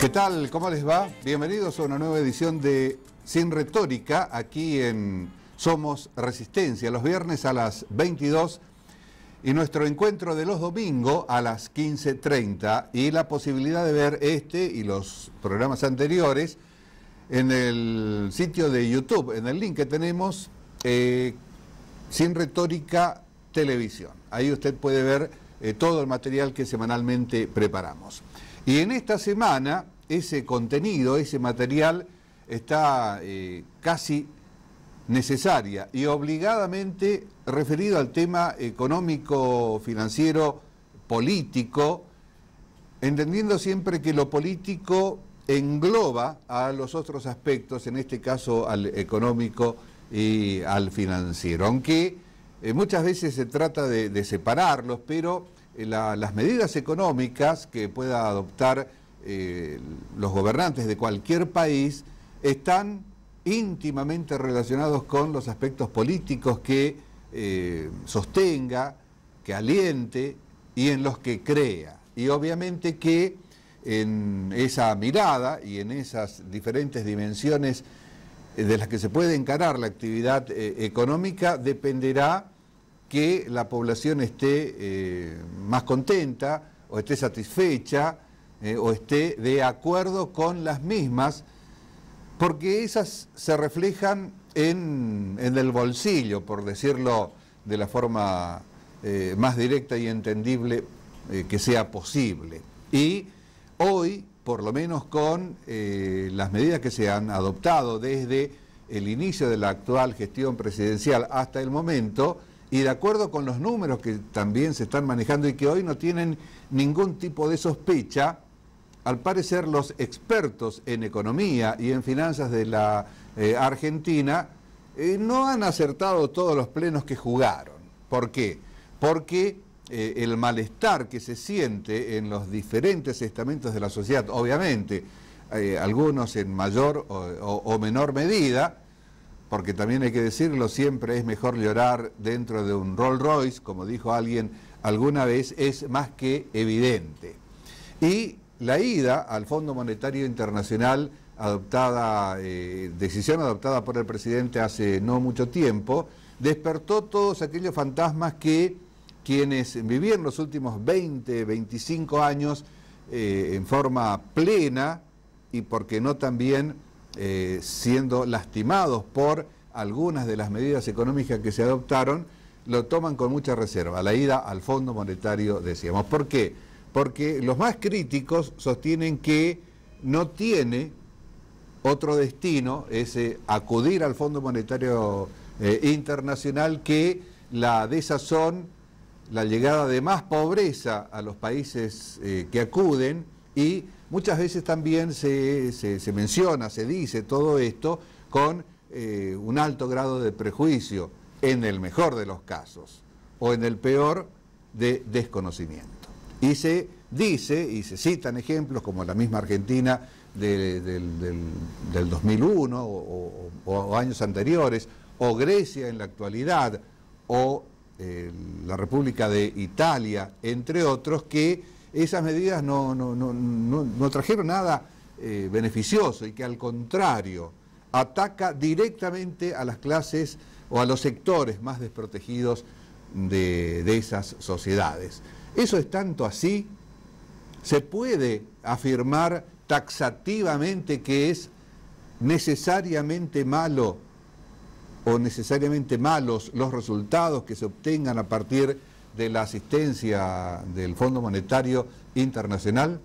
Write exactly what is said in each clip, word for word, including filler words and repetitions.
¿Qué tal? ¿Cómo les va? Bienvenidos a una nueva edición de Sin Retórica, aquí en Somos Resistencia, los viernes a las veintidós y nuestro encuentro de los domingos a las quince treinta, y la posibilidad de ver este y los programas anteriores en el sitio de YouTube, en el link que tenemos, eh, Sin Retórica Televisión. Ahí usted puede ver eh, todo el material que semanalmente preparamos. Y en esta semana ese contenido, ese material está eh, casi necesaria y obligadamente referido al tema económico, financiero, político, entendiendo siempre que lo político engloba a los otros aspectos, en este caso al económico y al financiero, aunque eh, muchas veces se trata de, de separarlos, pero eh, la, las medidas económicas que pueda adoptar eh, los gobernantes de cualquier país están íntimamente relacionados con los aspectos políticos que eh, sostenga, que aliente y en los que crea. Y obviamente que en esa mirada y en esas diferentes dimensiones de las que se puede encarar la actividad eh, económica, dependerá que la población esté eh, más contenta o esté satisfecha eh, o esté de acuerdo con las mismas, porque esas se reflejan en, en el bolsillo, por decirlo de la forma eh, más directa y entendible eh, que sea posible. Y hoy, por lo menos con eh, las medidas que se han adoptado desde el inicio de la actual gestión presidencial hasta el momento, y de acuerdo con los números que también se están manejando y que hoy no tienen ningún tipo de sospecha, al parecer los expertos en economía y en finanzas de la eh, Argentina eh, no han acertado todos los plenos que jugaron. ¿Por qué? Porque eh, el malestar que se siente en los diferentes estamentos de la sociedad, obviamente, eh, algunos en mayor o, o, o menor medida, porque también hay que decirlo, siempre es mejor llorar dentro de un Rolls Royce, como dijo alguien alguna vez, es más que evidente. Y la ida al Fondo Monetario Internacional, adoptada, eh, decisión adoptada por el presidente hace no mucho tiempo, despertó todos aquellos fantasmas que quienes vivían los últimos veinte, veinticinco años eh, en forma plena y, por qué no también, eh, siendo lastimados por algunas de las medidas económicas que se adoptaron, lo toman con mucha reserva. La ida al Fondo Monetario, decíamos. ¿Por qué? Porque los más críticos sostienen que no tiene otro destino, ese acudir al Fondo Monetario eh, Internacional, que la desazón, la llegada de más pobreza a los países eh, que acuden, y muchas veces también se, se, se menciona, se dice todo esto con eh, un alto grado de prejuicio, en el mejor de los casos, o en el peor, de desconocimiento. Y se dice, y se citan ejemplos como la misma Argentina de, de, del, del dos mil uno o, o, o años anteriores, o Grecia en la actualidad, o eh, la República de Italia, entre otros, que esas medidas no, no, no, no, no trajeron nada eh, beneficioso y que al contrario ataca directamente a las clases o a los sectores más desprotegidos de, de esas sociedades. Eso es tanto así, se puede afirmar taxativamente que es necesariamente malo o necesariamente malos los resultados que se obtengan a partir de la asistencia del Fondo Monetario Internacional.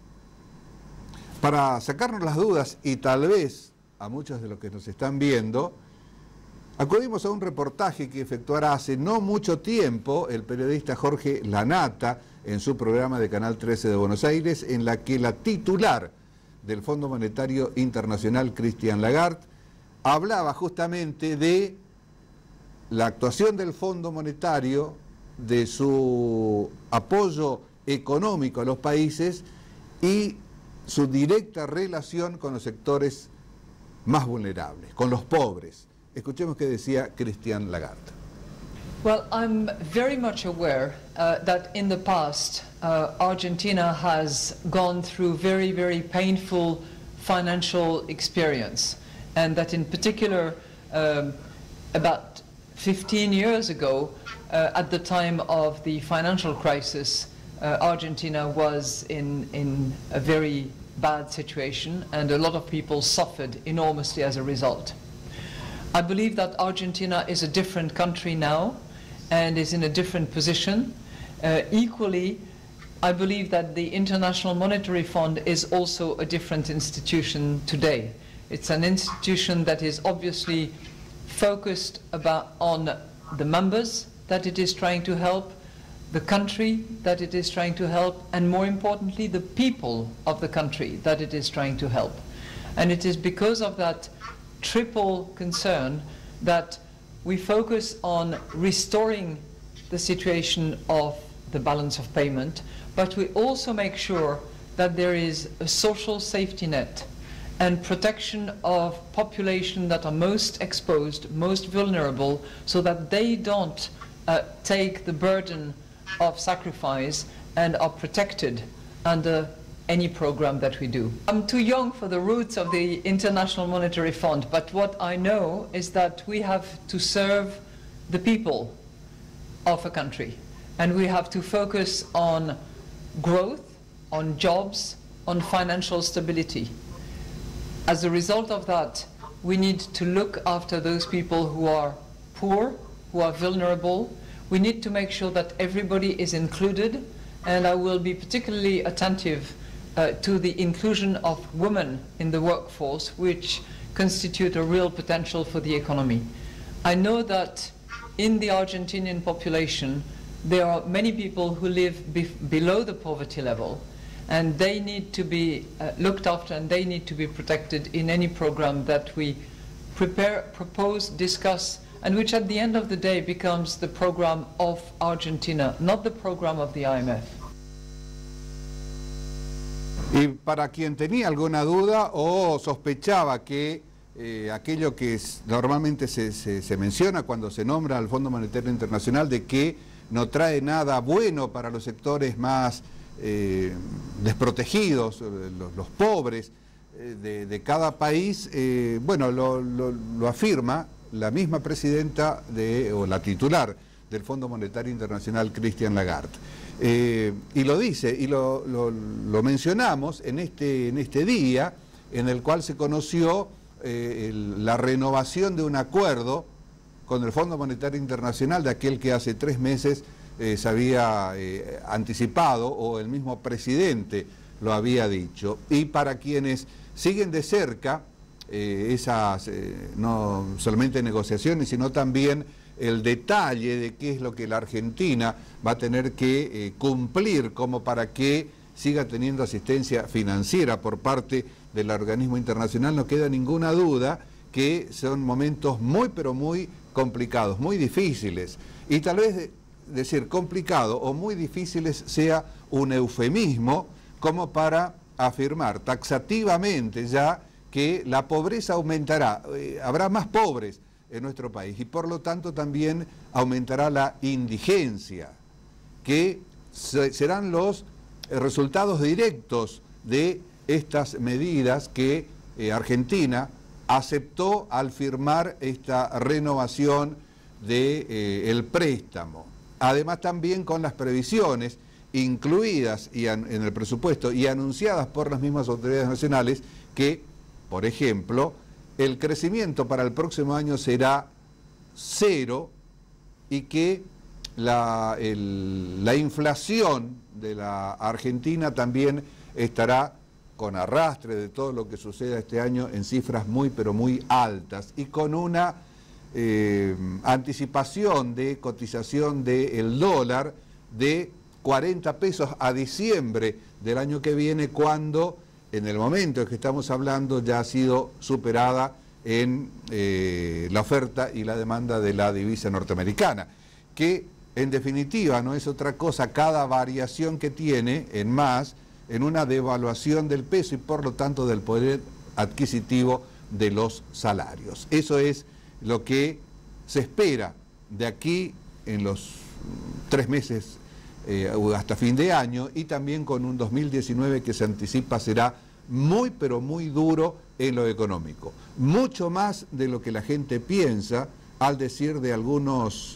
Para sacarnos las dudas y tal vez a muchos de los que nos están viendo, acudimos a un reportaje que efectuará hace no mucho tiempo el periodista Jorge Lanata en su programa de Canal trece de Buenos Aires, en la que la titular del Fondo Monetario Internacional, Christine Lagarde, hablaba justamente de la actuación del Fondo Monetario, de su apoyo económico a los países y su directa relación con los sectores más vulnerables, con los pobres. Escuchemos qué decía Christine Lagarde. Well, I'm very much aware uh, that in the past uh, Argentina has gone through very, very painful financial experience, and that in particular, um, about fifteen years ago, uh, at the time of the financial crisis, uh, Argentina was in, in a very bad situation, and a lot of people suffered enormously as a result. I believe that Argentina is a different country now and is in a different position. Uh, equally, I believe that the International Monetary Fund is also a different institution today. It's an institution that is obviously focused about on the members that it is trying to help, the country that it is trying to help, and more importantly, the people of the country that it is trying to help. And it is because of that triple concern that we focus on restoring the situation of the balance of payment, but we also make sure that there is a social safety net and protection of population that are most exposed, most vulnerable, so that they don't uh, take the burden of sacrifice and are protected under any program that we do. I'm too young for the roots of the International Monetary Fund, but what I know is that we have to serve the people of a country, and we have to focus on growth, on jobs, on financial stability. As a result of that, we need to look after those people who are poor, who are vulnerable. We need to make sure that everybody is included, and I will be particularly attentive uh, to the inclusion of women in the workforce, which constitute a real potential for the economy. I know that in the Argentinian population, there are many people who live be below the poverty level, and they need to be uh, looked after, and they need to be protected in any program that we prepare, propose, discuss, and which at the end of the day becomes the program of Argentina, not the program of the I M F. Y para quien tenía alguna duda o sospechaba que eh, aquello que es, normalmente se, se, se menciona cuando se nombra al Fondo Monetario Internacional, de que no trae nada bueno para los sectores más eh, desprotegidos, los, los pobres eh, de, de cada país, eh, bueno, lo, lo, lo afirma la misma presidenta de, o la titular del Fondo Monetario Internacional, Christine Lagarde. Eh, y lo dice, y lo, lo, lo mencionamos en este, en este día en el cual se conoció eh, el, la renovación de un acuerdo con el Fondo Monetario Internacional, de aquel que hace tres meses eh, se había eh, anticipado, o el mismo presidente lo había dicho. Y para quienes siguen de cerca eh, esas, eh, no solamente negociaciones, sino también el detalle de qué es lo que la Argentina va a tener que eh, cumplir como para que siga teniendo asistencia financiera por parte del organismo internacional, no queda ninguna duda que son momentos muy pero muy complicados, muy difíciles, y tal vez decir complicado o muy difíciles sea un eufemismo como para afirmar taxativamente ya que la pobreza aumentará, eh, habrá más pobres en nuestro país, y por lo tanto también aumentará la indigencia, que se, serán los resultados directos de estas medidas que eh, Argentina aceptó al firmar esta renovación del de, eh, préstamo. Además también con las previsiones incluidas y an, en el presupuesto y anunciadas por las mismas autoridades nacionales que, por ejemplo, el crecimiento para el próximo año será cero y que la, el, la inflación de la Argentina también estará con arrastre de todo lo que suceda este año en cifras muy pero muy altas, y con una eh, anticipación de cotización del dólar de cuarenta pesos a diciembre del año que viene, cuando en el momento en que estamos hablando ya ha sido superada en eh, la oferta y la demanda de la divisa norteamericana, que en definitiva no es otra cosa cada variación que tiene en más en una devaluación del peso y por lo tanto del poder adquisitivo de los salarios. Eso es lo que se espera de aquí en los tres meses eh, hasta fin de año, y también con un dos mil diecinueve que se anticipa será muy pero muy duro en lo económico. Mucho más de lo que la gente piensa al decir de algunos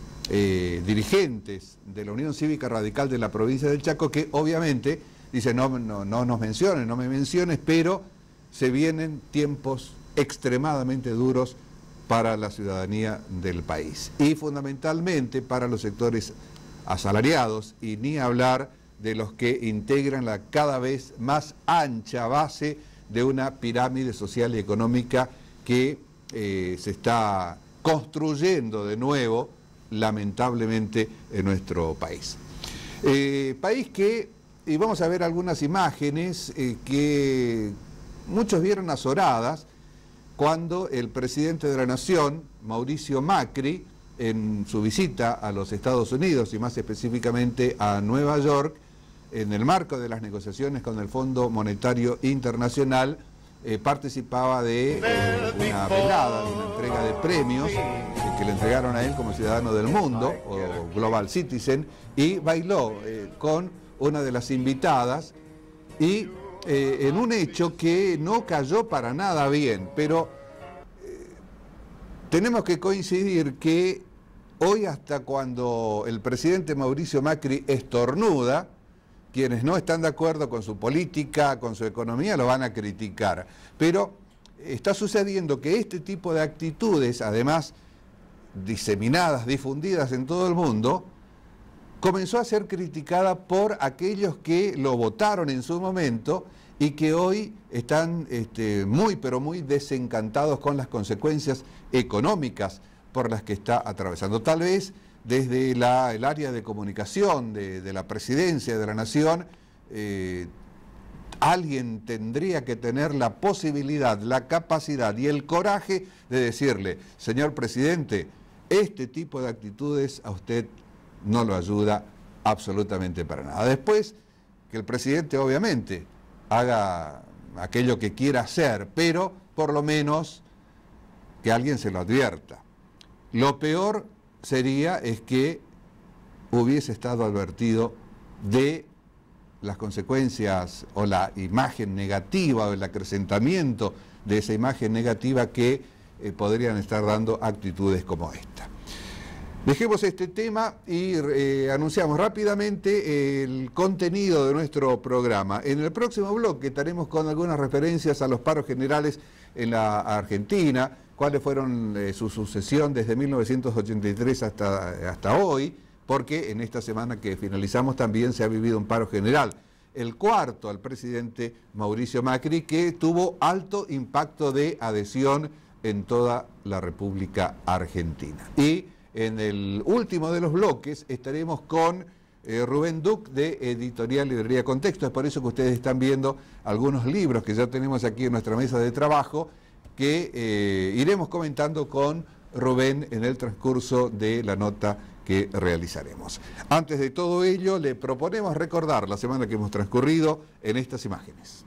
eh, dirigentes de la Unión Cívica Radical de la provincia del Chaco que obviamente dicen no, no, no nos menciones, no me menciones, pero se vienen tiempos extremadamente duros para la ciudadanía del país y fundamentalmente para los sectores asalariados y ni hablar de los que integran la cada vez más ancha base de una pirámide social y económica que eh, se está construyendo de nuevo lamentablemente en nuestro país. Eh, país que, y vamos a ver algunas imágenes eh, que muchos vieron azoradas cuando el presidente de la Nación, Mauricio Macri, en su visita a los Estados Unidos y más específicamente a Nueva York, en el marco de las negociaciones con el Fondo Monetario Internacional, eh, participaba de eh, una velada, de una entrega de premios eh, que le entregaron a él como ciudadano del mundo, o Global Citizen, y bailó eh, con una de las invitadas y eh, en un hecho que no cayó para nada bien, pero eh, tenemos que coincidir que hoy hasta cuando el presidente Mauricio Macri estornuda, quienes no están de acuerdo con su política, con su economía, lo van a criticar. Pero está sucediendo que este tipo de actitudes, además diseminadas, difundidas en todo el mundo, comenzó a ser criticada por aquellos que lo votaron en su momento y que hoy están este, muy, pero muy desencantados con las consecuencias económicas por las que está atravesando. Tal vez desde la, el área de comunicación de, de la presidencia de la Nación, eh, alguien tendría que tener la posibilidad, la capacidad y el coraje de decirle, señor presidente, este tipo de actitudes a usted no lo ayuda absolutamente para nada. Después, que el presidente obviamente haga aquello que quiera hacer, pero por lo menos que alguien se lo advierta. Lo peor sería es que hubiese estado advertido de las consecuencias o la imagen negativa o el acrecentamiento de esa imagen negativa que eh, podrían estar dando actitudes como esta. Dejemos este tema y eh, anunciamos rápidamente el contenido de nuestro programa. En el próximo bloque estaremos con algunas referencias a los paros generales en la Argentina, cuáles fueron eh, su sucesión desde mil novecientos ochenta y tres hasta, hasta hoy, porque en esta semana que finalizamos también se ha vivido un paro general. El cuarto al presidente Mauricio Macri, que tuvo alto impacto de adhesión en toda la República Argentina. Y en el último de los bloques estaremos con eh, Rubén Duc de Editorial Librería Contexto. Es por eso que ustedes están viendo algunos libros que ya tenemos aquí en nuestra mesa de trabajo que eh, iremos comentando con Rubén en el transcurso de la nota que realizaremos. Antes de todo ello, le proponemos recordar la semana que hemos transcurrido en estas imágenes.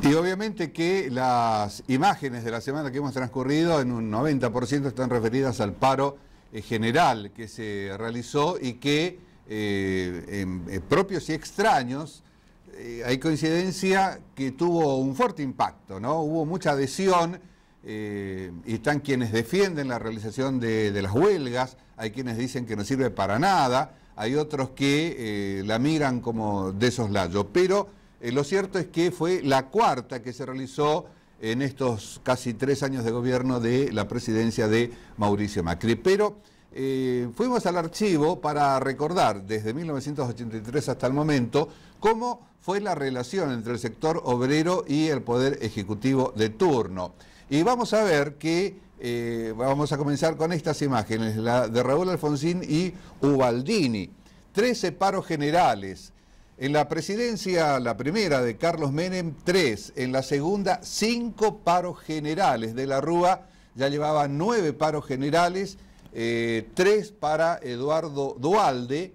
Y obviamente que las imágenes de la semana que hemos transcurrido en un noventa por ciento están referidas al paro eh, general que se realizó y que eh, en, en propios y extraños eh, hay coincidencia que tuvo un fuerte impacto, ¿no? Hubo mucha adhesión eh, y están quienes defienden la realización de, de las huelgas, hay quienes dicen que no sirve para nada, hay otros que eh, la miran como de soslayo, pero eh, lo cierto es que fue la cuarta que se realizó en estos casi tres años de gobierno de la presidencia de Mauricio Macri. Pero eh, fuimos al archivo para recordar desde mil novecientos ochenta y tres hasta el momento cómo fue la relación entre el sector obrero y el Poder Ejecutivo de turno. Y vamos a ver que, eh, vamos a comenzar con estas imágenes, la de Raúl Alfonsín y Ubaldini. trece paros generales. En la presidencia, la primera de Carlos Menem, tres. En la segunda, cinco paros generales. De la Rúa ya llevaba nueve paros generales, eh, tres para Eduardo Duhalde,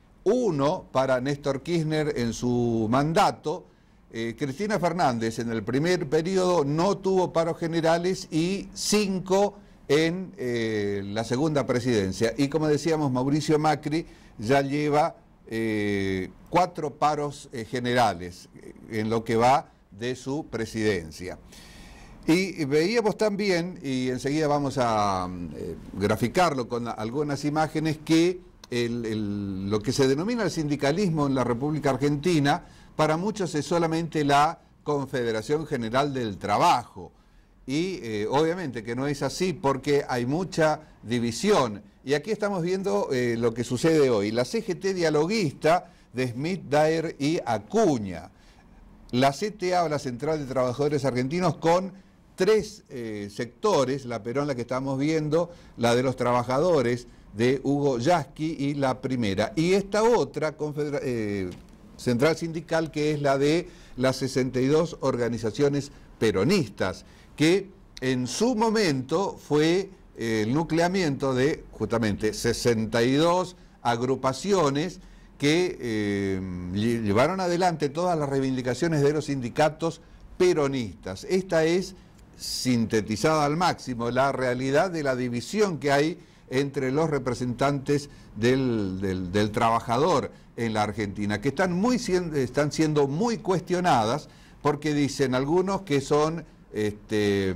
uno para Néstor Kirchner en su mandato. Eh, Cristina Fernández en el primer periodo no tuvo paros generales y cinco en eh, la segunda presidencia. Y como decíamos, Mauricio Macri ya lleva eh, cuatro paros eh, generales en lo que va de su presidencia. Y veíamos también, y enseguida vamos a eh, graficarlo con algunas imágenes, que el, el, lo que se denomina el sindicalismo en la República Argentina, para muchos es solamente la Confederación General del Trabajo. Y eh, obviamente que no es así porque hay mucha división. Y aquí estamos viendo eh, lo que sucede hoy. La C G T dialoguista de Smith, Daer y Acuña. La C T A, o la Central de Trabajadores Argentinos, con tres eh, sectores, la peronla que estamos viendo, la de los trabajadores de Hugo Yasky y la primera. Y esta otra eh, central sindical que es la de las sesenta y dos organizaciones peronistas, que en su momento fue eh, el nucleamiento de justamente sesenta y dos agrupaciones que eh, llevaron adelante todas las reivindicaciones de los sindicatos peronistas. Esta es, sintetizada al máximo, la realidad de la división que hay entre los representantes del, del, del trabajador en la Argentina, que están, muy, están siendo muy cuestionadas porque dicen algunos que son este,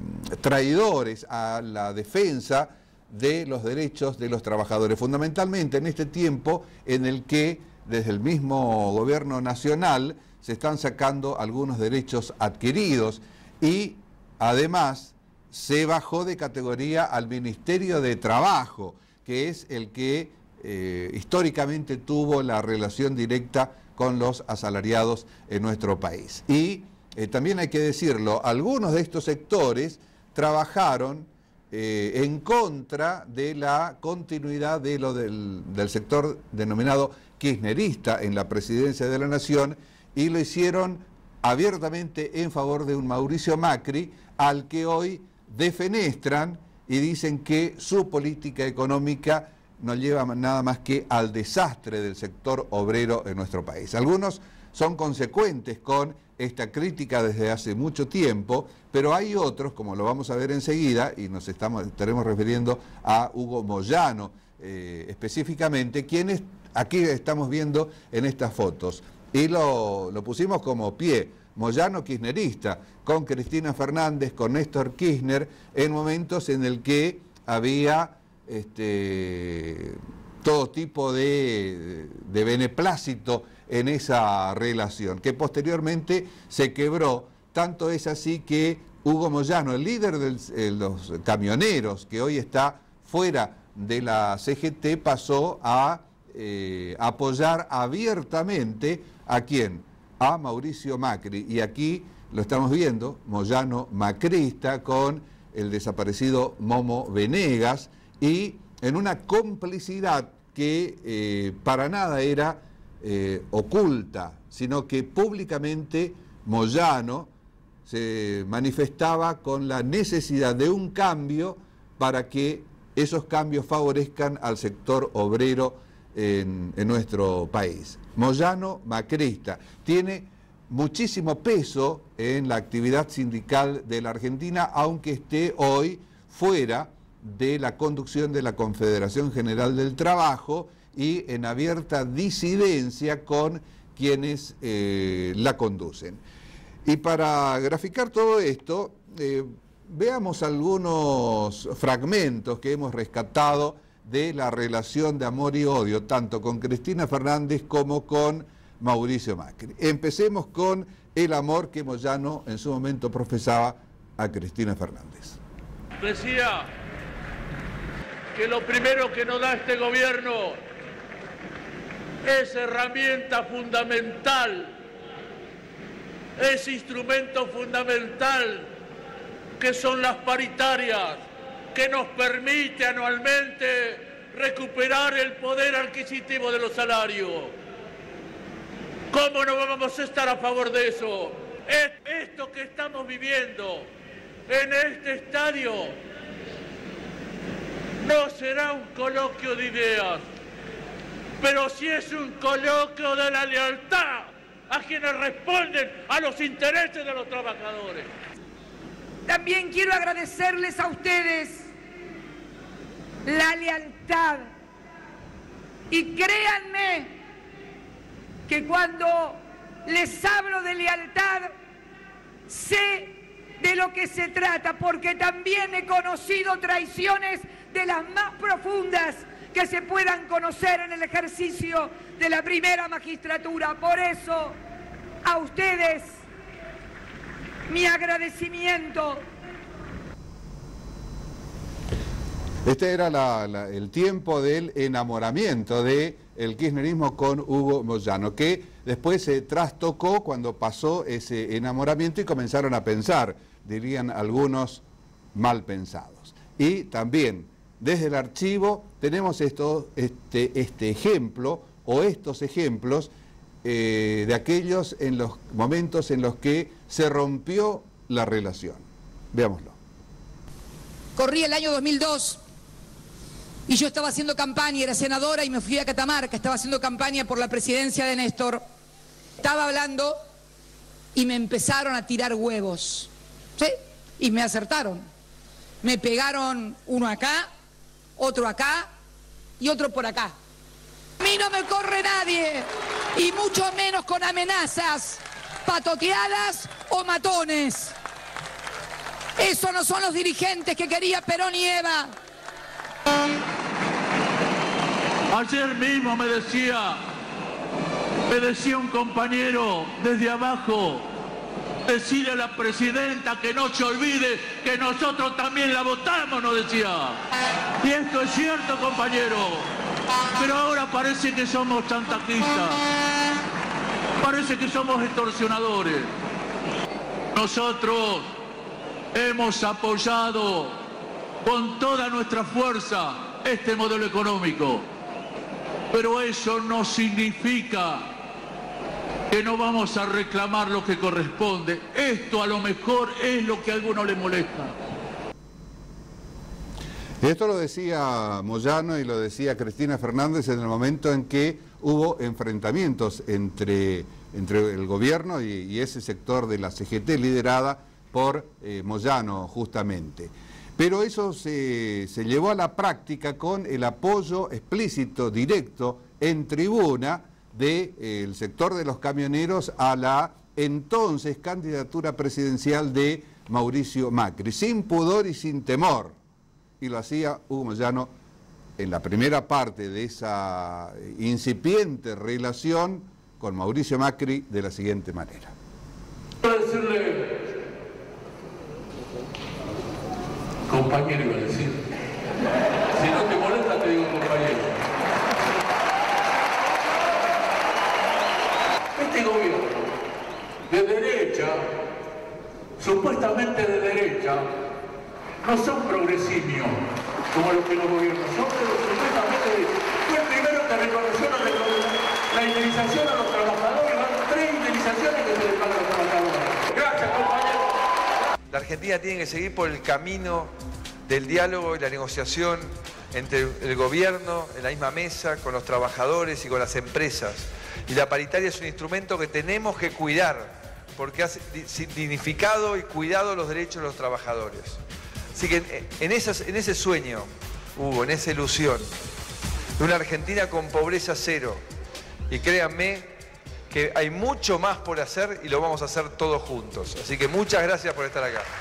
traidores a la defensa de los derechos de los trabajadores, fundamentalmente en este tiempo en el que desde el mismo gobierno nacional se están sacando algunos derechos adquiridos y además se bajó de categoría al Ministerio de Trabajo, que es el que eh, históricamente tuvo la relación directa con los asalariados en nuestro país. Y eh, también hay que decirlo, algunos de estos sectores trabajaron eh, en contra de la continuidad de lo del, del sector denominado kirchnerista en la presidencia de la Nación y lo hicieron abiertamente en favor de un Mauricio Macri, al que hoy defenestran y dicen que su política económica no lleva nada más que al desastre del sector obrero en nuestro país. Algunos son consecuentes con esta crítica desde hace mucho tiempo, pero hay otros, como lo vamos a ver enseguida, y nos estamos, estaremos refiriendo a Hugo Moyano eh, específicamente, quienes aquí estamos viendo en estas fotos. Y lo, lo pusimos como pie, Moyano kirchnerista, con Cristina Fernández, con Néstor Kirchner, en momentos en el que había este, todo tipo de, de beneplácito en esa relación, que posteriormente se quebró. Tanto es así que Hugo Moyano, el líder de los camioneros, que hoy está fuera de la C G T, pasó a eh, apoyar abiertamente ¿a quién? A Mauricio Macri. Y aquí lo estamos viendo, Moyano macrista con el desaparecido Momo Venegas y en una complicidad que eh, para nada era eh, oculta, sino que públicamente Moyano se manifestaba con la necesidad de un cambio para que esos cambios favorezcan al sector obrero en, en nuestro país. Moyano macrista tiene muchísimo peso en la actividad sindical de la Argentina, aunque esté hoy fuera de la conducción de la Confederación General del Trabajo y en abierta disidencia con quienes eh, la conducen. Y para graficar todo esto, eh, veamos algunos fragmentos que hemos rescatado de la relación de amor y odio, tanto con Cristina Fernández como con Mauricio Macri. Empecemos con el amor que Moyano en su momento profesaba a Cristina Fernández. Decía que lo primero que nos da este gobierno es herramienta fundamental, es instrumento fundamental, que son las paritarias, que nos permite anualmente recuperar el poder adquisitivo de los salarios. ¿Cómo no vamos a estar a favor de eso? Esto que estamos viviendo en este estadio no será un coloquio de ideas, pero sí es un coloquio de la lealtad a quienes responden a los intereses de los trabajadores. También quiero agradecerles a ustedes la lealtad. Y créanme que cuando les hablo de lealtad, sé de lo que se trata, porque también he conocido traiciones de las más profundas que se puedan conocer en el ejercicio de la primera magistratura. Por eso, a ustedes, mi agradecimiento. Este era la, la, el tiempo del enamoramiento del kirchnerismo con Hugo Moyano, que después se trastocó cuando pasó ese enamoramiento y comenzaron a pensar, dirían algunos, mal pensados. Y también desde el archivo tenemos esto, este, este ejemplo o estos ejemplos eh, de aquellos en los momentos en los que se rompió la relación. Veámoslo. Corría el año dos mil dos y yo estaba haciendo campaña, era senadora y me fui a Catamarca, estaba haciendo campaña por la presidencia de Néstor. Estaba hablando y me empezaron a tirar huevos, ¿sí? Y me acertaron. Me pegaron uno acá, otro acá y otro por acá. A mí no me corre nadie, y mucho menos con amenazas, patoteadas o matones. Esos no son los dirigentes que quería Perón y Eva. Ayer mismo me decía, me decía un compañero desde abajo, decirle a la presidenta que no se olvide que nosotros también la votamos, nos decía. Y esto es cierto, compañero, pero ahora parece que somos chantajistas, parece que somos extorsionadores. Nosotros hemos apoyado con toda nuestra fuerza este modelo económico, pero eso no significa que no vamos a reclamar lo que corresponde. Esto a lo mejor es lo que a algunos les molesta. Esto lo decía Moyano y lo decía Cristina Fernández en el momento en que hubo enfrentamientos entre, entre el gobierno y, y ese sector de la C G T liderada por eh, Moyano justamente. Pero eso se, se llevó a la práctica con el apoyo explícito, directo, en tribuna del eh, sector de los camioneros a la entonces candidatura presidencial de Mauricio Macri, sin pudor y sin temor. Y lo hacía Hugo Moyano en la primera parte de esa incipiente relación con Mauricio Macri de la siguiente manera. Quiero decirle, compañero iba a decir, si no te molesta te digo compañero. Este gobierno de derecha, supuestamente de derecha, no son progresimios como los que los gobiernos son, pero supuestamente fue el primero que reconoció la, la indemnización a los trabajadores, van tres indemnizaciones que se les pagan a los trabajadores. Gracias, compañero. La Argentina tiene que seguir por el camino del diálogo y la negociación entre el gobierno, en la misma mesa, con los trabajadores y con las empresas. Y la paritaria es un instrumento que tenemos que cuidar. porque ha dignificado y cuidado los derechos de los trabajadores. Así que en, esas, en ese sueño, Hugo, en esa ilusión de una Argentina con pobreza cero, y créanme que hay mucho más por hacer y lo vamos a hacer todos juntos. Así que muchas gracias por estar acá.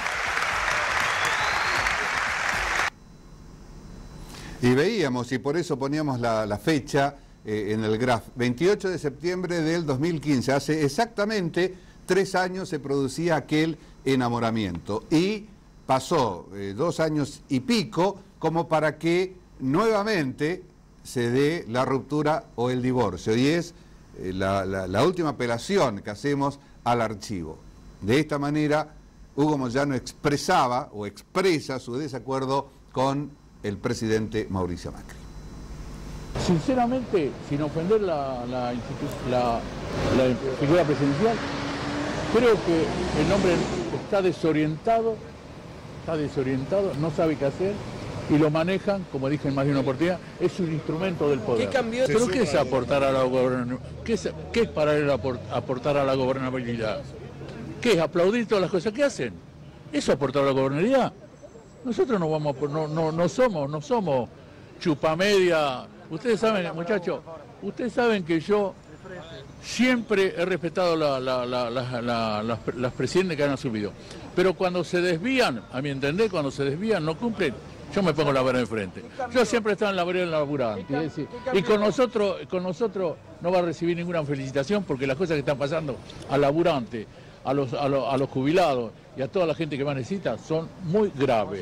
Y veíamos, y por eso poníamos la, la fecha eh, en el graph, veintiocho de septiembre del dos mil quince, hace exactamente tres años se producía aquel enamoramiento. Y pasó eh, dos años y pico como para que nuevamente se dé la ruptura o el divorcio. Y es eh, la, la, la última apelación que hacemos al archivo. De esta manera, Hugo Moyano expresaba o expresa su desacuerdo con el presidente Mauricio Macri. Sinceramente, sin ofender la, la, la, la figura presidencial, creo que el hombre está desorientado, está desorientado, no sabe qué hacer y lo manejan, como dije en más de una oportunidad, es un instrumento del poder. ¿Qué cambió? ¿Pero qué es aportar a la gobernabilidad? ¿Qué es, qué es para él aportar a la gobernabilidad? ¿Qué es aplaudir todas las cosas que hacen? ¿Eso aportar a la gobernabilidad? Nosotros no vamos, no, no, no somos, no somos chupamedia. Ustedes saben, muchachos, ustedes saben que yo siempre he respetado la, la, la, la, la, las, las presidentes que han asumido. Pero cuando se desvían, a mi entender, cuando se desvían, no cumplen, yo me pongo la vereda enfrente. Yo siempre he estado en la vereda laburante. Es decir, y con nosotros, con nosotros no va a recibir ninguna felicitación porque las cosas que están pasando al laburante, a los, a los, a los jubilados y a toda la gente que más necesita son muy graves.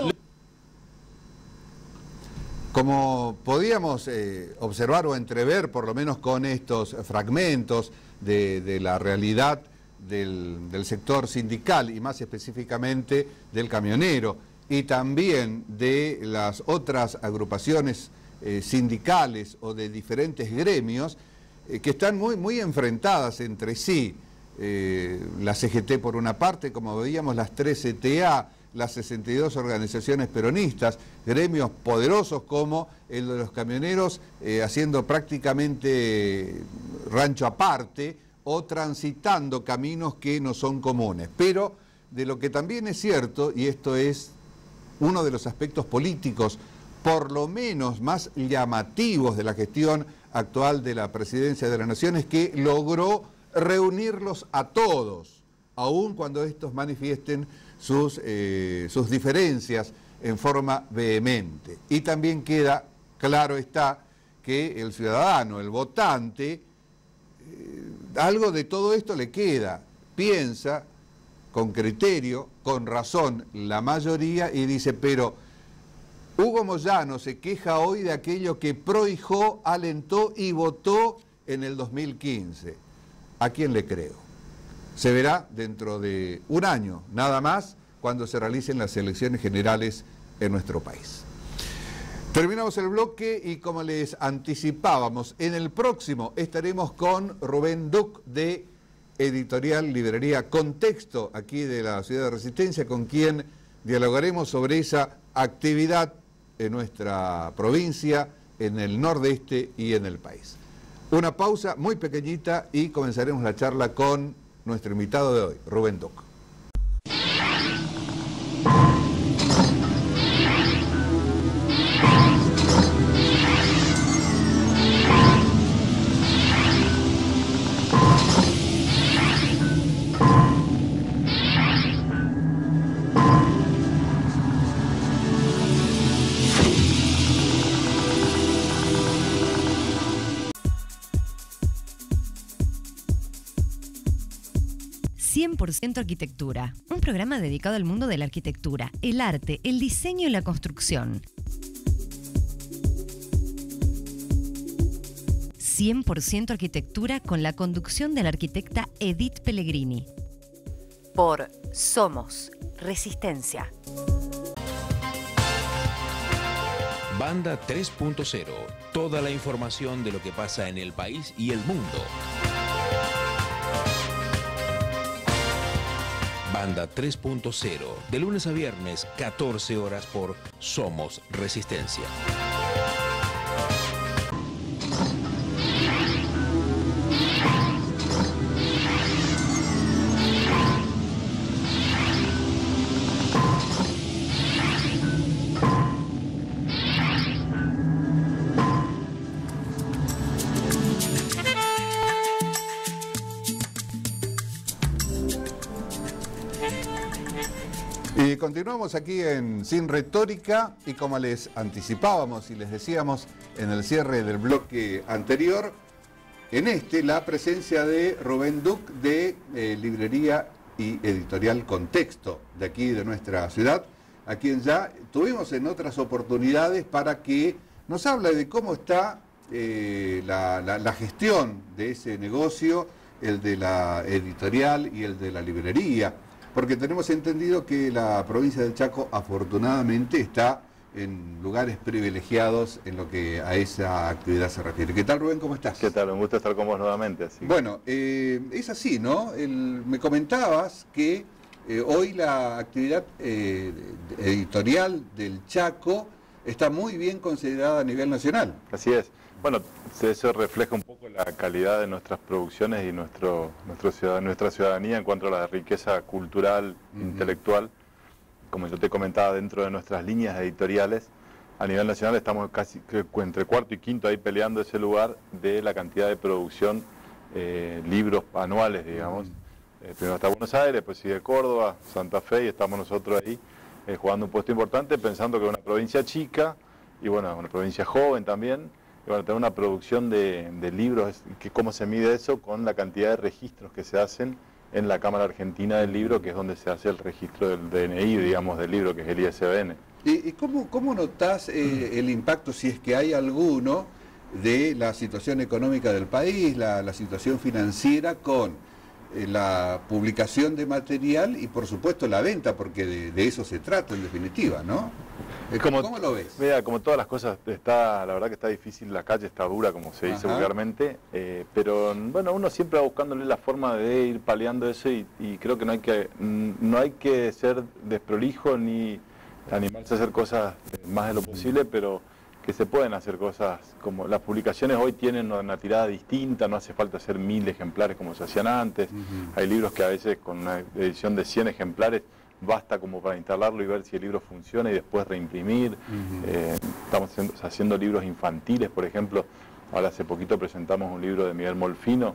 Como podíamos eh, observar o entrever, por lo menos con estos fragmentos de, de la realidad del, del sector sindical y más específicamente del camionero y también de las otras agrupaciones eh, sindicales o de diferentes gremios eh, que están muy, muy enfrentadas entre sí. Eh, la C G T por una parte, como veíamos las tres C T A, las sesenta y dos organizaciones peronistas, gremios poderosos como el de los camioneros, eh, haciendo prácticamente rancho aparte o transitando caminos que no son comunes. Pero de lo que también es cierto, y esto es uno de los aspectos políticos por lo menos más llamativos de la gestión actual de la Presidencia de la Nación, es que logró reunirlos a todos, aun cuando estos manifiesten sus, eh, sus diferencias en forma vehemente. Y también queda claro está que el ciudadano, el votante, eh, algo de todo esto le queda, piensa con criterio, con razón la mayoría y dice, pero Hugo Moyano se queja hoy de aquello que prohijó, alentó y votó en el dos mil quince. ¿A quién le creo? Se verá dentro de un año, nada más, cuando se realicen las elecciones generales en nuestro país. Terminamos el bloque y como les anticipábamos, en el próximo estaremos con Rubén Duc de Editorial Librería Contexto, aquí de la Ciudad de Resistencia, con quien dialogaremos sobre esa actividad en nuestra provincia, en el nordeste y en el país. Una pausa muy pequeñita y comenzaremos la charla con nuestro invitado de hoy, Rubén Duc. cien por ciento Arquitectura, un programa dedicado al mundo de la arquitectura, el arte, el diseño y la construcción. cien por ciento Arquitectura con la conducción de la arquitecta Edith Pellegrini. Por Somos Resistencia. Banda tres punto cero. Toda la información de lo que pasa en el país y el mundo. Banda tres punto cero, de lunes a viernes, catorce horas por Somos Resistencia. Y continuamos aquí en Sin Retórica y como les anticipábamos y les decíamos en el cierre del bloque anterior, en este la presencia de Rubén Duc de eh, Librería y Editorial Contexto, de aquí de nuestra ciudad, a quien ya tuvimos en otras oportunidades para que nos hable de cómo está eh, la, la, la gestión de ese negocio, el de la editorial y el de la librería, porque tenemos entendido que la provincia del Chaco afortunadamente está en lugares privilegiados en lo que a esa actividad se refiere. ¿Qué tal, Rubén? ¿Cómo estás? ¿Qué tal? Un gusto estar con vos nuevamente. Así. Bueno, eh, es así, ¿no? El, me comentabas que eh, hoy la actividad eh, editorial del Chaco está muy bien considerada a nivel nacional. Así es. Bueno, eso refleja un poco la calidad de nuestras producciones y nuestro, nuestro ciudad, nuestra ciudadanía en cuanto a la riqueza cultural, uh-huh. intelectual. Como yo te comentaba, dentro de nuestras líneas editoriales, a nivel nacional estamos casi entre cuarto y quinto ahí peleando ese lugar de la cantidad de producción, eh, libros anuales, digamos. Uh-huh. eh, primero está Buenos Aires, después sigue Córdoba, Santa Fe, y estamos nosotros ahí eh, jugando un puesto importante, pensando que es una provincia chica, y bueno, una provincia joven también, y bueno, tener una producción de, de libros, que cómo se mide eso con la cantidad de registros que se hacen en la Cámara Argentina del Libro, que es donde se hace el registro del D N I, digamos, del libro, que es el I S B N. ¿Y, y cómo, cómo notás eh, el impacto, si es que hay alguno, de la situación económica del país, la, la situación financiera con eh, la publicación de material y, por supuesto, la venta, porque de, de eso se trata, en definitiva, ¿no? Como, ¿Cómo lo ves? Mira, como todas las cosas, está, la verdad que está difícil, la calle está dura, como se dice Ajá. vulgarmente, eh, pero bueno, uno siempre va buscándole la forma de ir paliando eso y, y creo que no hay que no hay que ser desprolijo ni animarse a hacer cosas más de lo posible, pero que se pueden hacer cosas como las publicaciones hoy tienen una tirada distinta, no hace falta hacer mil ejemplares como se hacían antes, uh-huh. hay libros que a veces con una edición de cien ejemplares basta como para instalarlo y ver si el libro funciona y después reimprimir. Uh-huh. eh, estamos haciendo, haciendo libros infantiles, por ejemplo. Ahora hace poquito presentamos un libro de Miguel Molfino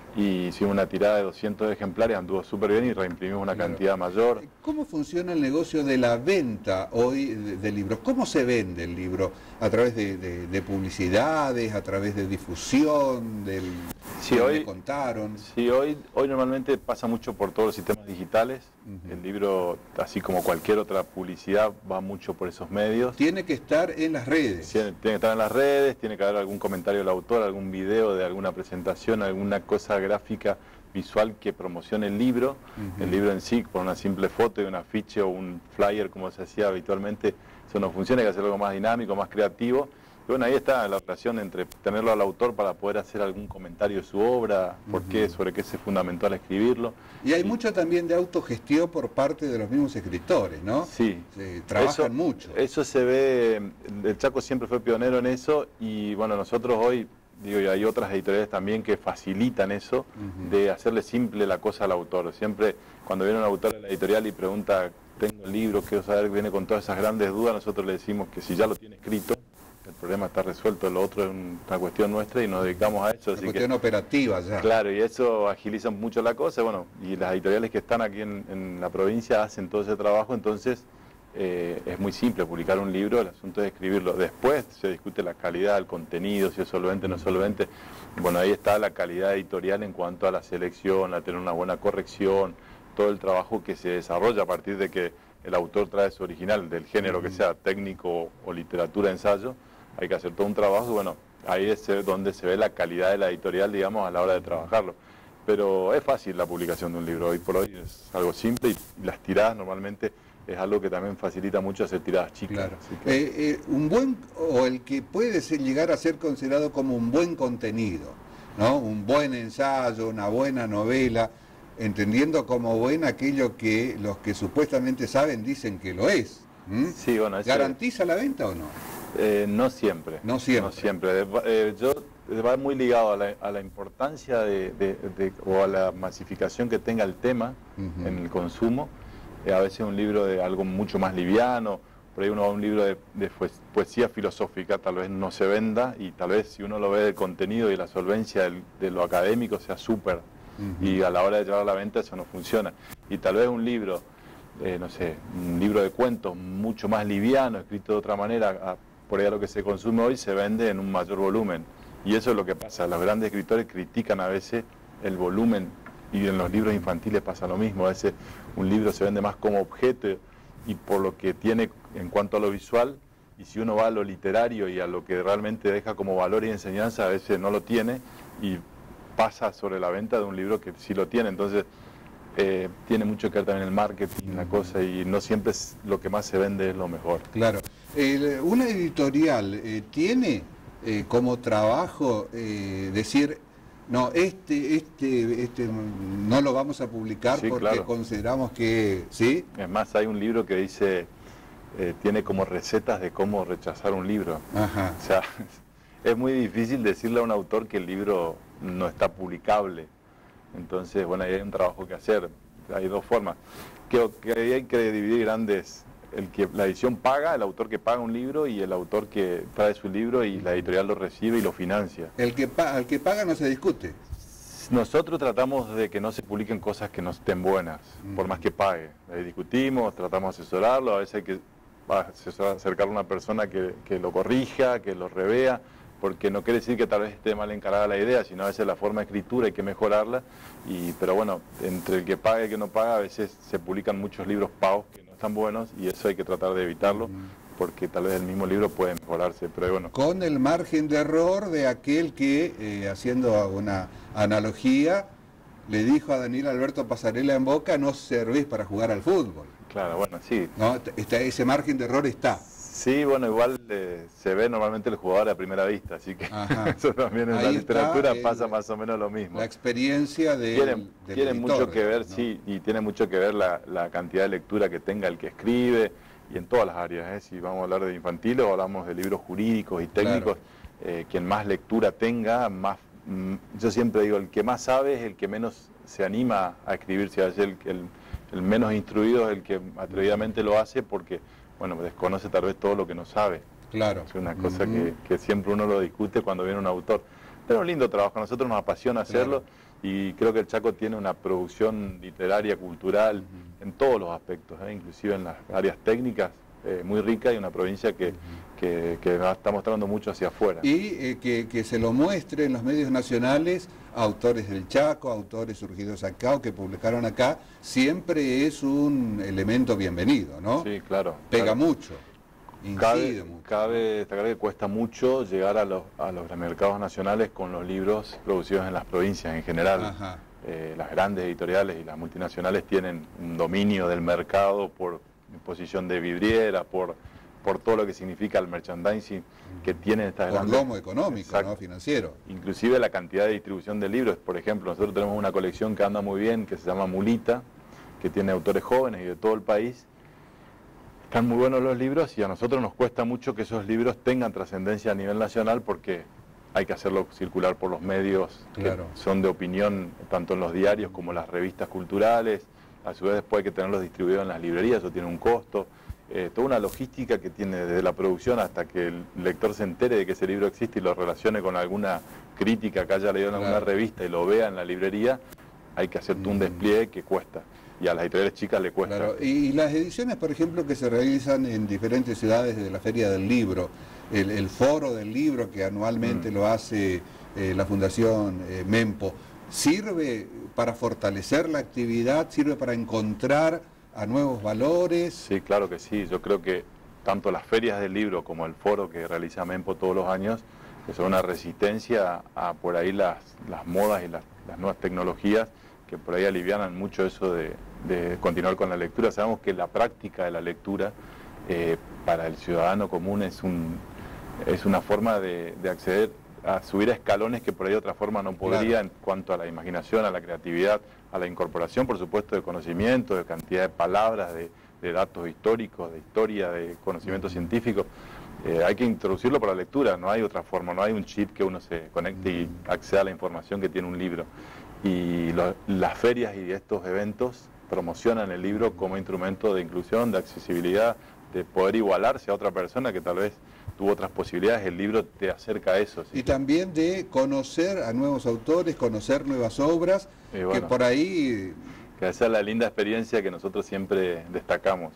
y hicimos una tirada de doscientos ejemplares, anduvo súper bien y reimprimimos una claro. cantidad mayor. ¿Cómo funciona el negocio de la venta hoy de, de libros? ¿Cómo se vende el libro? ¿A través de, de, de publicidades, a través de difusión, del sí, que hoy, me contaron? Sí, hoy, hoy normalmente pasa mucho por todos los sistemas digitales. Uh-huh. El libro, así como cualquier otra publicidad, va mucho por esos medios. Tiene que estar en las redes. Tiene, tiene que estar en las redes, tiene que haber algún comentario del autor, algún video de alguna presentación, alguna cosa gráfica, visual que promocione el libro. Uh-huh. El libro en sí, por una simple foto y un afiche o un flyer, como se hacía habitualmente, eso no funciona, hay que hacer algo más dinámico, más creativo. Y bueno, ahí está la relación entre tenerlo al autor para poder hacer algún comentario de su obra, por uh-huh. qué, sobre qué se fundamentó al escribirlo. Y hay y, mucho también de autogestión por parte de los mismos escritores, ¿no? Sí. Se trabajan eso, mucho. Eso se ve, el Chaco siempre fue pionero en eso y bueno, nosotros hoy, digo, y hay otras editoriales también que facilitan eso, uh-huh. de hacerle simple la cosa al autor. Siempre cuando viene un autor a la editorial y pregunta, tengo el libro, quiero saber, viene con todas esas grandes dudas, nosotros le decimos que si ya lo tiene escrito, el problema está resuelto, lo otro es una cuestión nuestra y nos dedicamos a eso. Una cuestión que, operativa ya. Claro, y eso agiliza mucho la cosa, bueno, y las editoriales que están aquí en, en la provincia hacen todo ese trabajo, entonces eh, es muy simple publicar un libro, el asunto es escribirlo. Después se discute la calidad, el contenido, si es solvente o no es solvente. Bueno, ahí está la calidad editorial en cuanto a la selección, a tener una buena corrección, todo el trabajo que se desarrolla a partir de que el autor trae su original, del género que sea, técnico o literatura, ensayo. Hay que hacer todo un trabajo, bueno, ahí es donde se ve la calidad de la editorial, digamos, a la hora de trabajarlo. Pero es fácil la publicación de un libro, hoy por hoy es algo simple y las tiradas normalmente es algo que también facilita mucho hacer tiradas chicas. Claro. Que... Eh, eh, un buen, o el que puede ser, llegar a ser considerado como un buen contenido, ¿no? Un buen ensayo, una buena novela, entendiendo como buen aquello que los que supuestamente saben dicen que lo es. ¿Mm? Sí, bueno, eso... ¿Garantiza la venta o no? Eh, no siempre. No siempre. No siempre. Eh, yo va muy ligado a la, a la importancia de, de, de, o a la masificación que tenga el tema uh-huh. en el consumo. Eh, a veces un libro de algo mucho más liviano, por ahí uno va a un libro de, de poesía filosófica, tal vez no se venda y tal vez si uno lo ve del contenido y la solvencia del, de lo académico sea súper uh-huh. y a la hora de llevar a la venta eso no funciona. Y tal vez un libro eh, no sé, un libro de cuentos mucho más liviano, escrito de otra manera, a, por ahí a lo que se consume hoy, se vende en un mayor volumen. Y eso es lo que pasa, los grandes escritores critican a veces el volumen, y en los libros infantiles pasa lo mismo, a veces un libro se vende más como objeto y por lo que tiene en cuanto a lo visual, y si uno va a lo literario y a lo que realmente deja como valor y enseñanza, a veces no lo tiene y pasa sobre la venta de un libro que sí lo tiene. Entonces eh, tiene mucho que ver también el marketing, la cosa, y no siempre es lo que más se vende es lo mejor. Claro. El, una editorial eh, tiene eh, como trabajo eh, decir, no, este, este, este no lo vamos a publicar, sí, porque claro, consideramos que, ¿sí? Es más, hay un libro que dice, eh, tiene como recetas de cómo rechazar un libro. Ajá. O sea, es muy difícil decirle a un autor que el libro no está publicable. Entonces, bueno, ahí hay un trabajo que hacer. Hay dos formas. Creo que ahí hay que dividir grandes, el que la edición paga, el autor que paga un libro, y el autor que trae su libro y la editorial lo recibe y lo financia. El que, pa el que paga no se discute. Nosotros tratamos de que no se publiquen cosas que no estén buenas, mm. por más que pague. Ahí discutimos, tratamos de asesorarlo, a veces hay que acercarle a una persona que, que lo corrija, que lo revea, porque no quiere decir que tal vez esté mal encarada la idea, sino a veces la forma de escritura hay que mejorarla. Y, pero bueno, entre el que paga y el que no paga, a veces se publican muchos libros pagos que no están buenos, y eso hay que tratar de evitarlo, mm. porque tal vez el mismo libro puede mejorarse, pero bueno. Con el margen de error de aquel que, eh, haciendo una analogía, le dijo a Daniel Alberto Pasarela en Boca, no servís para jugar al fútbol. Claro, bueno, sí. ¿No? Está, ese margen de error está. Sí, bueno, igual eh, se ve normalmente el jugador a primera vista, así que eso también en Ahí la literatura el, pasa más o menos lo mismo. La experiencia de Tiene, tiene mucho que ver, ¿no? Sí, y tiene mucho que ver la, la cantidad de lectura que tenga el que escribe, y en todas las áreas, ¿eh? Si vamos a hablar de infantil o hablamos de libros jurídicos y técnicos, claro. eh, quien más lectura tenga, más, mm, yo siempre digo, el que más sabe es el que menos se anima a escribir, si el, el, el menos instruido es el que atrevidamente lo hace, porque bueno, desconoce tal vez todo lo que no sabe. Claro. Es una cosa uh-huh. que, que siempre uno lo discute cuando viene un autor. Pero es un lindo trabajo, a nosotros nos apasiona hacerlo, claro. Y creo que el Chaco tiene una producción literaria, cultural, uh-huh. en todos los aspectos, ¿eh? Inclusive en las áreas técnicas, eh, muy rica, y una provincia que, uh-huh. que, que está mostrando mucho hacia afuera. Y eh, que, que se lo muestre en los medios nacionales, autores del Chaco, autores surgidos acá o que publicaron acá, siempre es un elemento bienvenido, ¿no? Sí, claro. Pega claro. mucho, incide cabe, mucho. Cabe destacar que cuesta mucho llegar a los, a los mercados nacionales con los libros producidos en las provincias en general. Eh, las grandes editoriales y las multinacionales tienen un dominio del mercado por posición de vidriera, por... por todo lo que significa el merchandising que tienen estas por grandes... lomo económico, ¿no? Financiero. Inclusive la cantidad de distribución de libros. Por ejemplo, nosotros tenemos una colección que anda muy bien, que se llama Mulita, que tiene autores jóvenes y de todo el país. Están muy buenos los libros, y a nosotros nos cuesta mucho que esos libros tengan trascendencia a nivel nacional, porque hay que hacerlo circular por los medios, claro, que son de opinión, tanto en los diarios como en las revistas culturales. A su vez después hay que tenerlos distribuidos en las librerías, eso tiene un costo. Eh, toda una logística que tiene desde la producción hasta que el lector se entere de que ese libro existe y lo relacione con alguna crítica que haya leído en alguna claro. revista y lo vea en la librería. Hay que hacer todo un despliegue que cuesta, y a las editoriales chicas le cuesta. Claro. Y las ediciones, por ejemplo, que se realizan en diferentes ciudades de la Feria del Libro, el, el foro del libro que anualmente mm. lo hace eh, la Fundación eh, Mempo, ¿sirve para fortalecer la actividad? ¿Sirve para encontrar a nuevos valores? Sí, claro que sí. Yo creo que tanto las ferias del libro como el foro que realiza Mempo todos los años, que son una resistencia a por ahí las, las modas y las, las nuevas tecnologías, que por ahí alivianan mucho eso de, de continuar con la lectura. Sabemos que la práctica de la lectura eh, para el ciudadano común es, un, es una forma de, de acceder a subir a escalones que por ahí de otra forma no podría, claro, en cuanto a la imaginación, a la creatividad, a la incorporación, por supuesto, de conocimiento, de cantidad de palabras, de, de datos históricos, de historia, de conocimiento uh-huh. científico. Eh, hay que introducirlo por la lectura, no hay otra forma, no hay un chip que uno se conecte y acceda a la información que tiene un libro. Y lo, las ferias y estos eventos promocionan el libro como instrumento de inclusión, de accesibilidad, de poder igualarse a otra persona que tal vez tuvo otras posibilidades. El libro te acerca a eso. ¿Sí? Y también de conocer a nuevos autores, conocer nuevas obras, bueno, que por ahí que esa es la linda experiencia que nosotros siempre destacamos.